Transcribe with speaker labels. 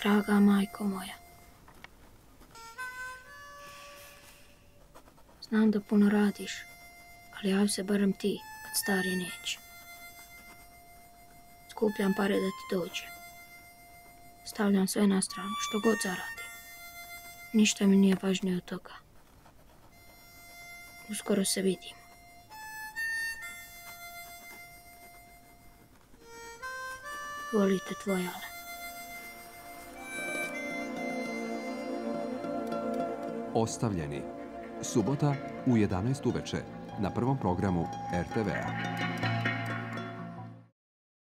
Speaker 1: Draga majko moja, znam da puno radiš, ali javi se barem ti kad stari neće. Skupljam pare da ti dođe. Stavljam sve na stranu, što god zaradim. Ništa mi nije važnije od toga. Uskoro se vidimo. Volite tvoj Ale.
Speaker 2: Ostavljeni. Subota u 11 uveče na prvom programu RTV-a.